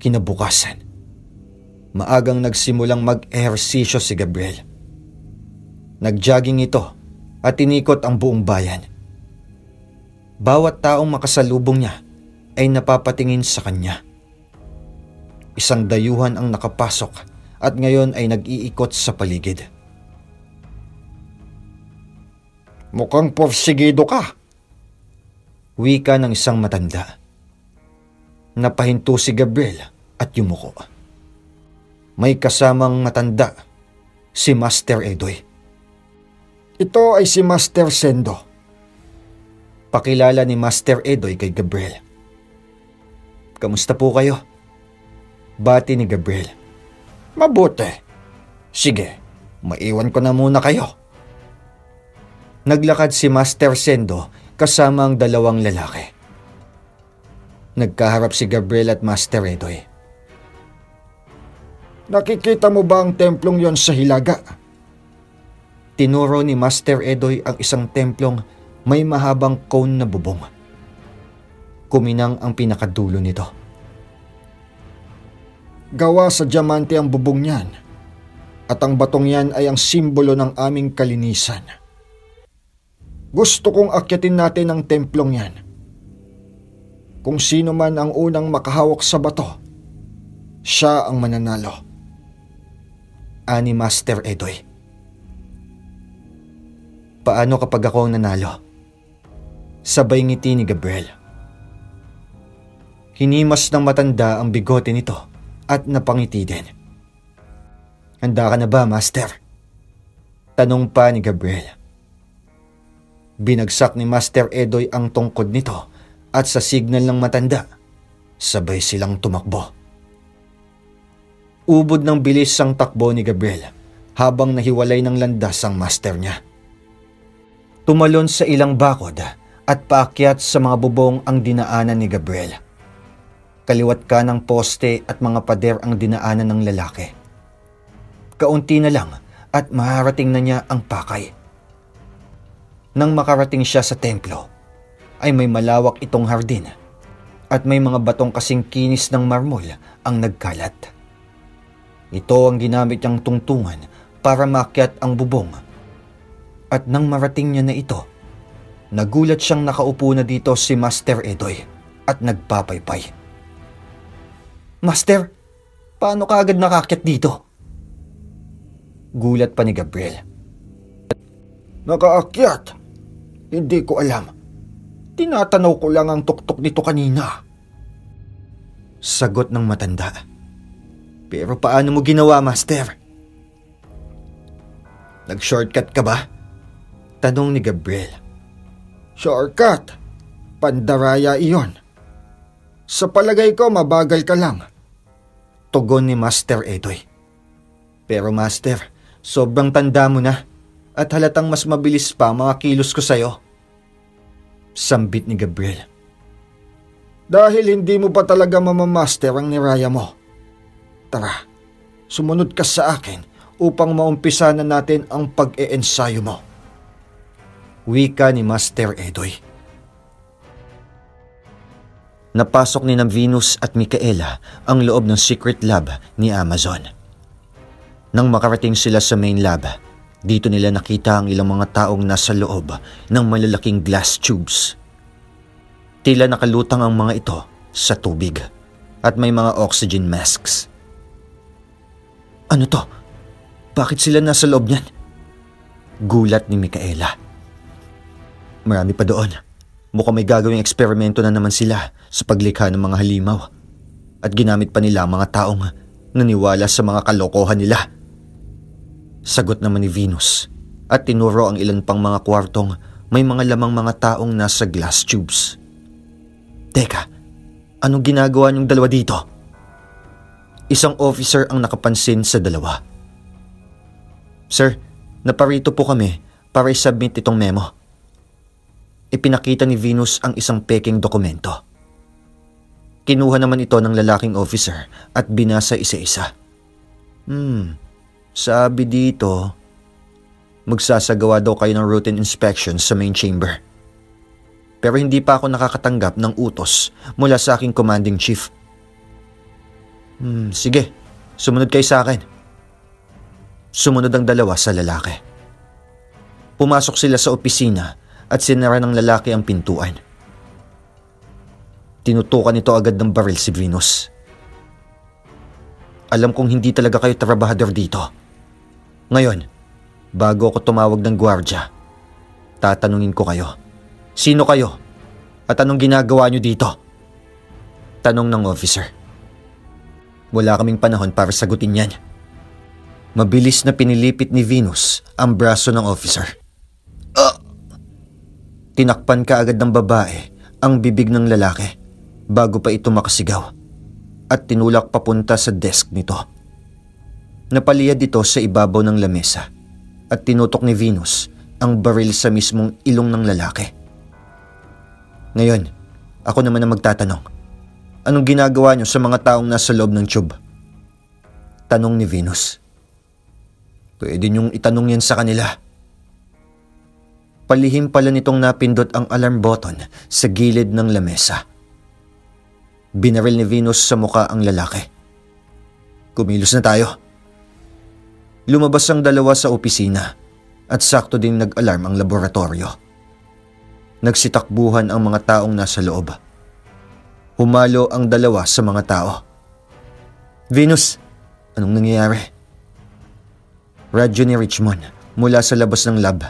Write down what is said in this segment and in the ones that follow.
Kinabukasan, maagang nagsimulang mag-ehersisyo si Gabriel. Nag-jogging ito at tinikot ang buong bayan. Bawat taong makasalubong niya ay napapatingin sa kanya. Isang dayuhan ang nakapasok at ngayon ay nag-iikot sa paligid. "Mukhang porsigido ka," wika ng isang matanda. Napahinto si Gabriel at yumuko. May kasamang matanda, si Master Edoy. "Ito ay si Master Sendo," pakilala ni Master Edoy kay Gabriel. "Kamusta po kayo?" bati ni Gabriel. "Mabuti. Sige, maiwan ko na muna kayo." Naglakad si Master Sendo kasama ang dalawang lalaki. Nagkaharap si Gabriel at Master Edoy. "Nakikita mo ba ang templong yon sa hilaga?" Tinuro ni Master Edoy ang isang templong may mahabang cone na bubong. Kuminang ang pinakadulo nito. "Gawa sa diamante ang bubong niyan, at ang batong yan ay ang simbolo ng aming kalinisan. Gusto kong akyatin natin ang templong yan. Kung sino man ang unang makahawak sa bato, siya ang mananalo," ani Master Edoy. "Paano kapag ako ang nanalo?" sabay ngiti ni Gabriel. Hinimas ng matanda ang bigote nito at napangiti din. "Handa ka na ba, Master?" tanong pa ni Gabriel. Binagsak ni Master Edoy ang tungkod nito at sa signal ng matanda, sabay silang tumakbo. Ubod ng bilis ang takbo ni Gabriel habang nahiwalay ng landas ang master niya. Tumalon sa ilang bakod at paakyat sa mga bubong ang dinaanan ni Gabriel. Kaliwat ka ng poste at mga pader ang dinaanan ng lalaki. Kaunti na lang at maharating na niya ang pakay. Nang makarating siya sa templo, ay may malawak itong hardin at may mga batong kasing kinis ng marmol ang nagkalat. Ito ang ginamit niyang tungtungan para maakyat ang bubong. At nang marating niya na ito, nagulat siyang nakaupo na dito si Master Edoy at nagpapaypay. "Master, paano ka agad nakaakyat dito?" Gulat pa ni Gabriel. "Nakaakyat? Hindi ko alam. Tinatanaw ko lang ang tuktok nito kanina," sagot ng matanda. "Pero paano mo ginawa, Master?" "Nag-shortcut ka ba?" tanong ni Gabriel. "Shortcut? Pandaraya iyon. Sa palagay ko mabagal ka lang," tugon ni Master Edoy. "Pero Master, sobrang tanda mo na at halatang mas mabilis pa mga kilos ko sa'yo," sambit ni Gabriel. "Dahil hindi mo pa talaga mamamaster ang niraya mo. Tara, sumunod ka sa akin upang maumpisa na natin ang pag-e-ensayo mo," wika ni Master Edoy. Napasok ni Venus at Micaela ang loob ng secret lab ni Amazon. Nang makarating sila sa main lab, dito nila nakita ang ilang mga taong nasa loob ng malalaking glass tubes. Tila nakalutang ang mga ito sa tubig at may mga oxygen masks. "Ano to? Bakit sila nasa loob niyan?" gulat ni Micaela. "Marami pa doon. Mukhang may gagawing eksperimento na naman sila sa paglikha ng mga halimaw at ginamit pa nila ang mga taong naniwala sa mga kalokohan nila," sagot naman ni Venus at tinuro ang ilan pang mga kwartong may mga lamang mga taong nasa glass tubes. "Teka, anong ginagawa niyong dalawa dito?" Isang officer ang nakapansin sa dalawa. "Sir, naparito po kami para i-submit itong memo." Ipinakita ni Venus ang isang peking dokumento. Kinuha naman ito ng lalaking officer at binasa isa-isa. Sabi dito, magsasagawa daw kayo ng routine inspection sa main chamber. Pero hindi pa ako nakakatanggap ng utos mula sa aking commanding chief. Sige, sumunod kayo sa akin. Sumunod ang dalawa sa lalaki. Pumasok sila sa opisina at sinara ng lalaki ang pintuan. Tinutukan nito agad ng baril si Venus. Alam kong hindi talaga kayo trabahador dito. Ngayon, bago ako tumawag ng gwardya, tatanungin ko kayo. Sino kayo? At anong ginagawa nyo dito? Tanong ng officer. Wala kaming panahon para sagutin yan. Mabilis na pinilipit ni Venus ang braso ng officer. Tinakpan kaagad ng babae ang bibig ng lalaki bago pa ito makasigaw at tinulak papunta sa desk nito. Napaliyad ito sa ibabaw ng lamesa at tinutok ni Venus ang baril sa mismong ilong ng lalaki. Ngayon, ako naman ang magtatanong. Anong ginagawa niyo sa mga taong nasa loob ng tube? Tanong ni Venus. Pwede niyong itanong yan sa kanila. Palihim pala nitong napindot ang alarm button sa gilid ng lamesa. Binaril ni Venus sa muka ang lalaki. Kumilos na tayo. Lumabas ang dalawa sa opisina at sakto din nag-alarm ang laboratorio. Nagsitakbuhan ang mga taong nasa loob. Humalo ang dalawa sa mga tao. Venus, anong nangyayari? Radyo ni Richmond mula sa labas ng lab.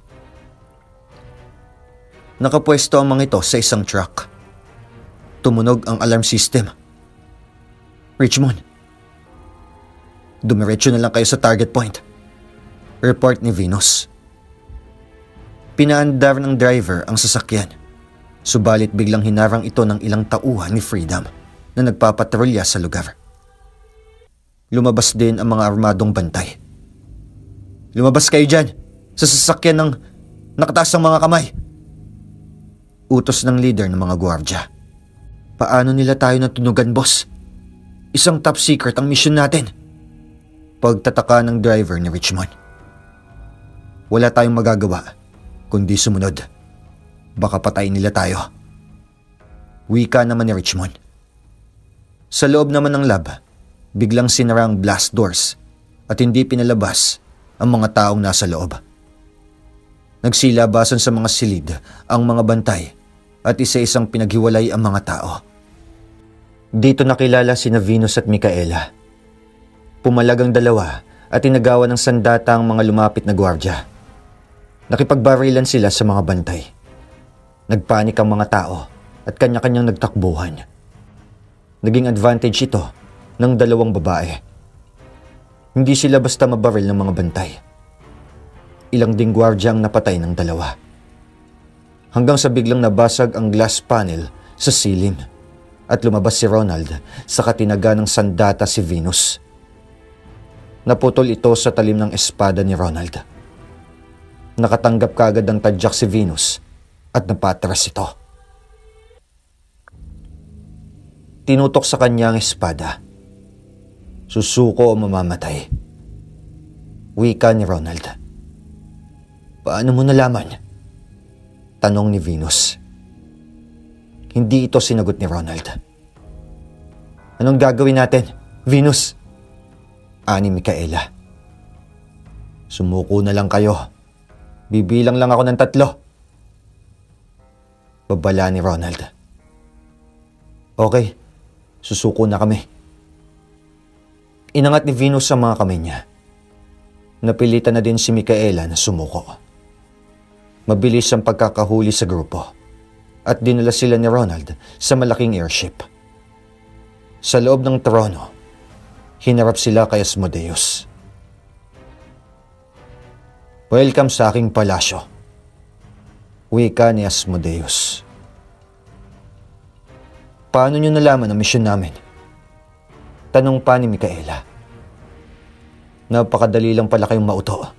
Nakapwesto ang mga ito sa isang truck. Tumunog ang alarm system. Richmond, dumiretso na lang kayo sa target point. Report ni Venus. Pinaandar ng driver ang sasakyan. Subalit biglang hinarang ito ng ilang tauhan ni Freedom na nagpapatrolya sa lugar. Lumabas din ang mga armadong bantay. Lumabas kayo dyan sa sasakyan ng nakataas ang mga kamay. Utos ng leader ng mga gwardya. Paano nila tayo natunugan, boss? Isang top secret ang mission natin. Pagtataka ng driver ni Richmond. Wala tayong magagawa kundi sumunod. Baka patayin nila tayo. Wika naman ni Richmond. Sa loob naman ng lab, biglang sinara ang blast doors at hindi pinalabas ang mga taong nasa loob. Nagsilabasan sa mga silid ang mga bantay at isa-isang pinaghiwalay ang mga tao. Dito nakilala sina Venus at Micaela. Pumalag ang dalawa at inagawan ng sandata ang mga lumapit na gwardya. Nakipagbarilan sila sa mga bantay. Nagpanik ang mga tao at kanya-kanyang nagtakbuhan. Naging advantage ito ng dalawang babae. Hindi sila basta mabaril ng mga bantay. Ilang ding gwardya ang napatay ng dalawa. Hanggang sa biglang nabasag ang glass panel sa ceiling at lumabas si Ronald sa katinaga ng sandata si Venus. Naputol ito sa talim ng espada ni Ronald. Nakatanggap kaagad ng tadyak si Venus at napatras ito. Tinutok sa kanya ang espada. Susuko o mamamatay. Wika ni Ronald. Paano mo nalaman? Tanong ni Venus. Hindi ito sinagot ni Ronald. Anong gagawin natin, Venus? Ani Micaela. Sumuko na lang kayo. Bibilang lang ako ng 3. Babala ni Ronald. Okay, susuko na kami. Inangat ni Venus ang mga kamay niya. Napilitan na din si Micaela na sumuko. Mabilis ang pagkakahuli sa grupo at dinala sila ni Ronald sa malaking airship. Sa loob ng trono, hinarap sila kay Asmodeus. Welcome sa aking palasyo. Wika ni Asmodeus. Paano niyo nalaman ang misyon namin? Tanong pa ni Micaela. Napakadali lang pala kayong mauto.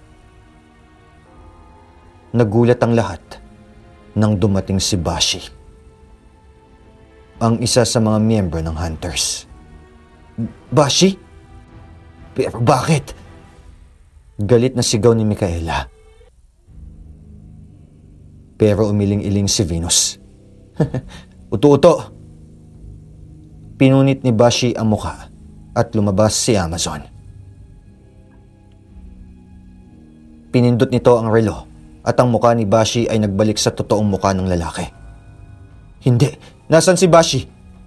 Nagulat ang lahat nang dumating si Bashi, ang isa sa mga miyembro ng Hunters. Bashi? Pero bakit? Galit na sigaw ni Micaela. Pero umiling-iling si Venus. Uto-uto. Pinunit ni Bashi ang mukha at lumabas si Amazon. Pinindot nito ang relo at ang muka ni Bashi ay nagbalik sa totoong muka ng lalaki. Hindi! Nasaan si Bashi?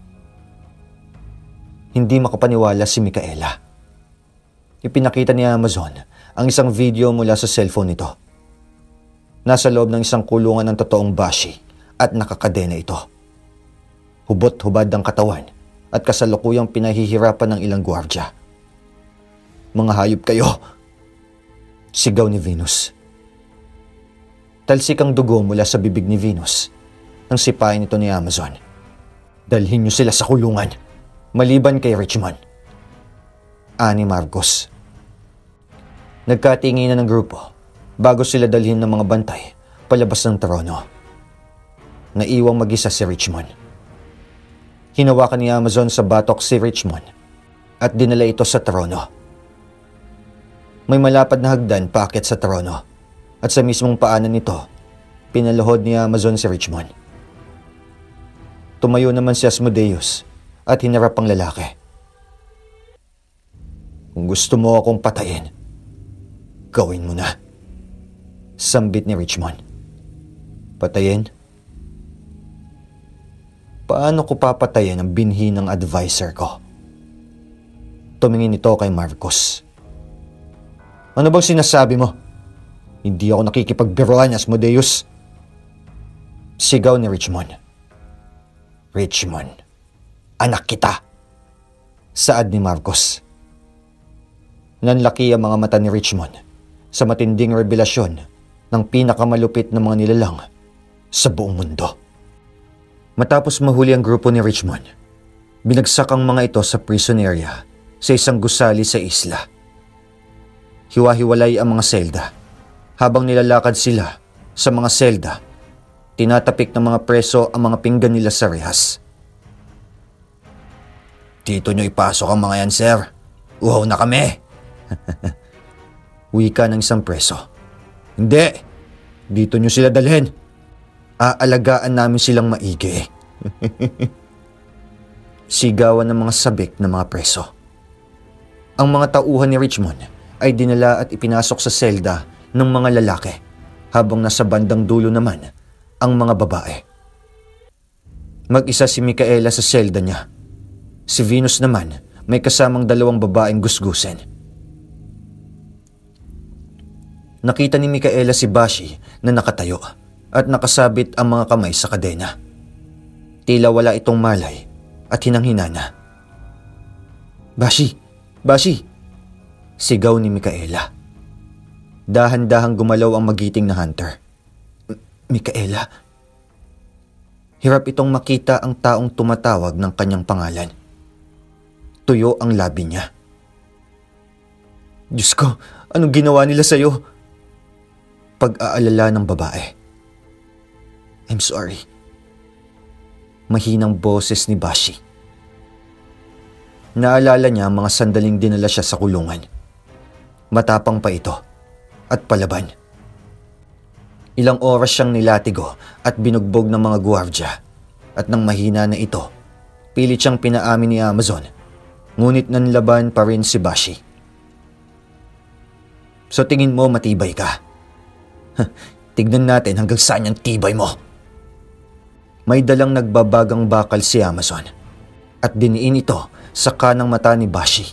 Hindi makapaniwala si Micaela. Ipinakita ni Amazon ang isang video mula sa cellphone nito. Nasa loob ng isang kulungan ng totoong Bashi at nakakadena ito. Hubot-hubad ang katawan at kasalukuyang pinahihirapan ng ilang gwardya. Mga hayop kayo! Sigaw ni Venus. Talsik ang dugo mula sa bibig ni Venus nang sipain ito ni Amazon. Dalhin niyo sila sa kulungan, maliban kay Richmond. Ani Marcos. Nagkatinginan ng grupo bago sila dalhin ng mga bantay palabas ng trono. Naiwang mag-isa si Richmond. Hinawakan ni Amazon sa batok si Richmond at dinala ito sa trono. May malapad na hagdan paakyat sa trono at sa mismong paanan nito, pinaluhod ni Amazon si Richmond. Tumayo naman si Asmodeus at hinarap ang lalaki. Kung gusto mo akong patayin, gawin mo na. Sambit ni Richmond. Patayin? Paano ko papatayin ang binhi ng advisor ko? Tumingin ito kay Marcos. Ano bang sinasabi mo? Hindi ako nakikipagbiruan, Asmodeus. Sigaw ni Richmond. Richmond, anak kita. Saad ni Marcos. Nanlaki ang mga mata ni Richmond sa matinding revelasyon ng pinakamalupit na mga nilalang sa buong mundo. Matapos mahuli ang grupo ni Richmond, binagsak ang mga ito sa prison area sa isang gusali sa isla. Hiwa-hiwalay ang mga selda. Habang nilalakad sila sa mga selda, tinatapik ng mga preso ang mga pinggan nila sa rehas. Dito nyo ipasok ang mga yan, sir. Uhaw na kami. Wika ng isang preso. Hindi. Dito nyo sila dalhin. Aalagaan namin silang maigi. Sigawan ng mga sabik na mga preso. Ang mga tauhan ni Richmond ay dinala at ipinasok sa selda ng mga lalaki habang nasa bandang dulo naman ang mga babae. Mag-isa si Micaela sa selda niya. Si Venus naman may kasamang dalawang babaeng gusgusen. Nakita ni Micaela si Bashi na nakatayo at nakasabit ang mga kamay sa kadena. Tila wala itong malay at hinanghinana. Bashi! Bashi! Sigaw ni Micaela. Dahan-dahang gumalaw ang magiting na hunter. Micaela? Hirap itong makita ang taong tumatawag ng kanyang pangalan. Tuyo ang labi niya. Diyos ko, anong ginawa nila sa'yo? Pag-aalala ng babae. I'm sorry. Mahinang boses ni Bashi. Naalala niya ang mga sandaling dinala siya sa kulungan. Matapang pa ito at palaban. Ilang oras siyang nilatigo at binugbog ng mga gwardya at nang mahina na ito, pilit siyang pinaamin ni Amazon, ngunit nanlaban pa rin si Bashi. So tingin mo matibay ka? Tignan natin hanggang saan yung tibay mo. May dalang nagbabagang bakal si Amazon at diniin ito sa kanang mata ni Bashi.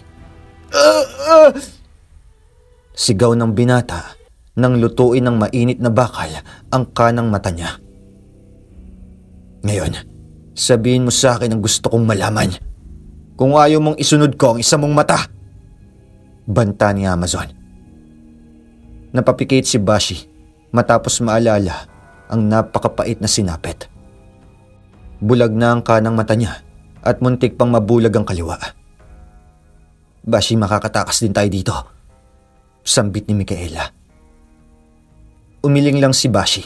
Sigaw ng binata nang lutuin ng mainit na bakal ang kanang mata niya. Ngayon, sabihin mo sa akin ang gusto kong malaman. Kung ayaw mong isunod ko ang isa mong mata. Banta ni Amazon. Napapikit si Bashi matapos maalala ang napakapait na sinapit. Bulag na ang kanang mata niya at muntik pang mabulag ang kaliwa. Bashi, makakatakas din tayo dito. Sambit ni Micaela. Umiling lang si Bashi.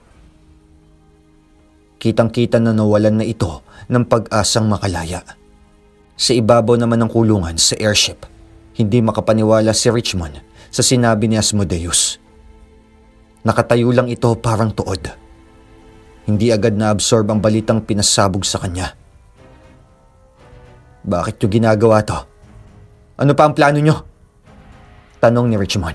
Kitang-kita na nawalan na ito ng pag-asang makalaya. Sa ibabaw naman ng kulungan sa airship, hindi makapaniwala si Richmond sa sinabi ni Asmodeus. Nakatayo lang ito parang tuod. Hindi agad na-absorb ang balitang pinasabog sa kanya. Bakit yung ginagawa to? Ano pa ang plano nyo? Tanong ni Richmond.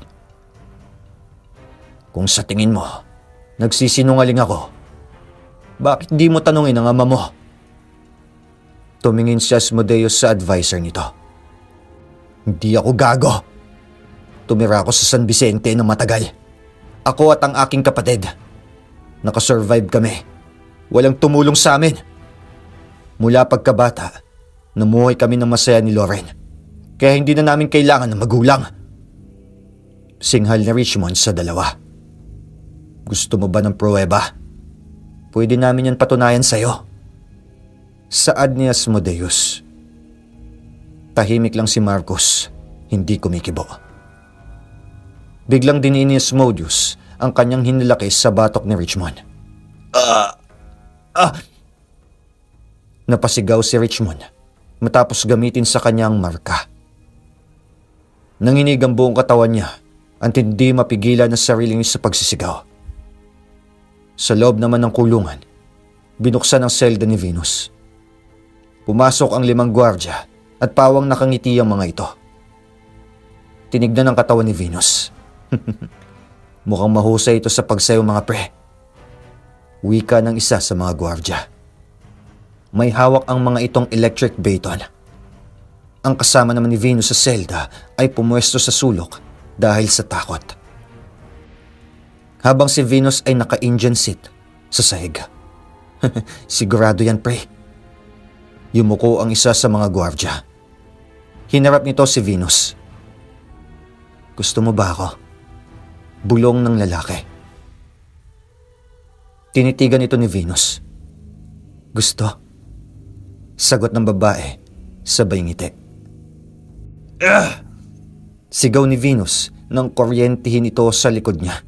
Kung sa tingin mo, nagsisinungaling ako, bakit di mo tanungin ang ama mo? Tumingin si Asmodeus sa advisor nito. Hindi ako gago. Tumira ako sa San Vicente ng matagal. Ako at ang aking kapatid. Nakasurvive kami. Walang tumulong sa amin. Mula pagkabata, namuhay kami ng masaya ni Lauren. Kaya hindi na namin kailangan ng magulang. Singhal ni Richmond sa dalawa. Gusto mo ba ng pruweba? Pwede namin yan patunayan sa'yo. Saad ni Asmodeus. Tahimik lang si Marcus, hindi kumikibo. Biglang diniin ni Asmodeus ang kanyang hinilaki sa batok ni Richmond. Napasigaw si Richmond matapos gamitin sa kanyang marka. Nanginig ang buong katawan niya at hindi mapigilan ang sarili niya sa pagsisigaw. Sa loob naman ng kulungan, binuksan ang selda ni Venus. Pumasok ang 5 gwardya at pawang nakangiti ang mga ito. Tinignan ang katawan ni Venus. Mukhang mahusay ito sa pagsayaw mga pre. Wika ng isa sa mga gwardya. May hawak ang mga itong electric baton. Ang kasama naman ni Venus sa selda ay pumwesto sa sulok dahil sa takot. Habang si Venus ay naka-Indian seat sa sahig. Sigurado yan pre. Yumuko ang isa sa mga gwardya. Hinarap nito si Venus. Gusto mo ba ako? Bulong ng lalaki. Tinitigan ito ni Venus. Gusto? Sagot ng babae, sabay ngiti. Sigaw ni Venus nang kuryentihin ito sa likod niya.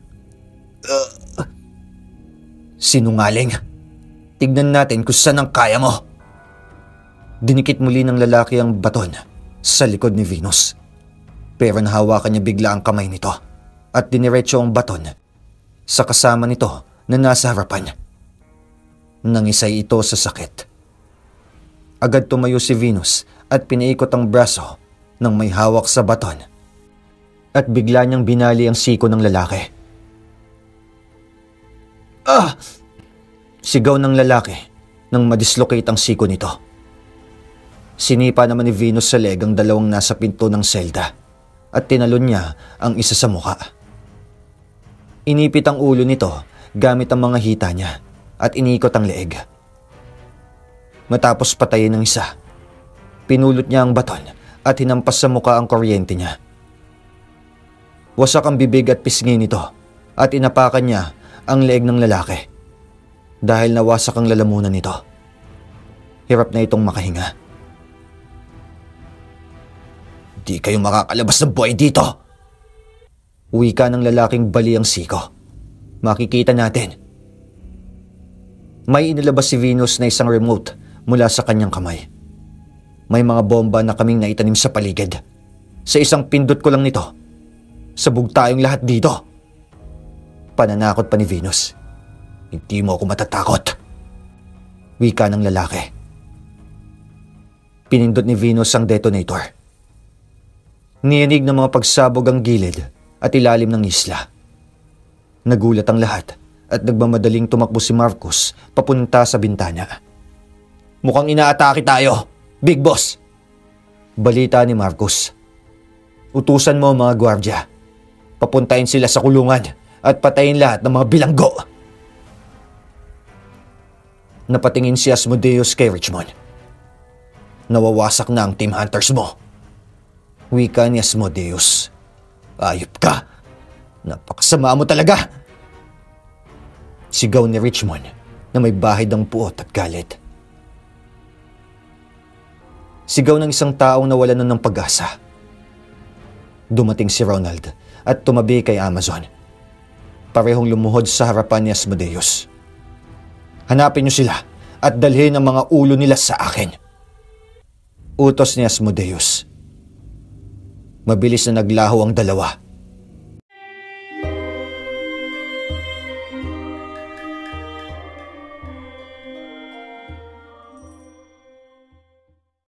Sinungaling. Tignan natin kung saan ang kaya mo. Dinikit muli ng lalaki ang baton sa likod ni Venus. Pero nahawakan niya bigla ang kamay nito at diniretso ang baton sa kasama nito na nasa harapan. Nangisay ito sa sakit. Agad tumayo si Venus at pinaikot ang braso ng may hawak sa baton at bigla niyang binali ang siko ng lalaki. Sigaw ng lalaki nang madislocate ang siko nito. Sinipa naman ni Venus sa leg ang 2 nasa pinto ng selda at tinalon niya ang isa sa muka. Inipit ang ulo nito gamit ang mga hita niya at inikot ang leeg. Matapos patayin ng isa, pinulot niya ang baton at hinampas sa muka ang kuryente niya. Wasak ang bibig at pisngi nito at inapakan niya ang leeg ng lalaki. Dahil nawasak ang lalamunan nito, hirap na itong makahinga. Di kayo makakalabas ng buhay dito! Wika ng lalaking bali ang siko. Makikita natin. May inilabas si Venus na isang remote mula sa kanyang kamay. May mga bomba na kaming naitanim sa paligid. Sa isang pindot ko lang nito, sabog tayong lahat dito. Pananakot pa ni Venus. Hindi mo ako matatakot. Wika ng lalaki. Pinindot ni Venus ang detonator. Niyanig ng mga pagsabog ang gilid at ilalim ng isla. Nagulat ang lahat at nagmamadaling tumakbo si Marcus papunta sa bintana. Mukhang inaatake tayo, Big Boss! Balita ni Marcus. Utusan mo ang mga gwardya. Papuntahin sila sa kulungan at patayin lahat ng mga bilanggo. Napatingin si Asmodeus kay Richmond. Nawawasak na ang team hunters mo. Wika ni Asmodeus. Ayop ka! Napakasama mo talaga! Sigaw ni Richmond na may bahid ng puot at galit. Sigaw ng isang taong nawalan na ng pag-asa. Dumating si Ronald at tumabi kay Amazon. Parehong lumuhod sa harapan ni Asmodeus. Hanapin niyo sila at dalhin ang mga ulo nila sa akin. Utos ni Asmodeus. Mabilis na naglaho ang dalawa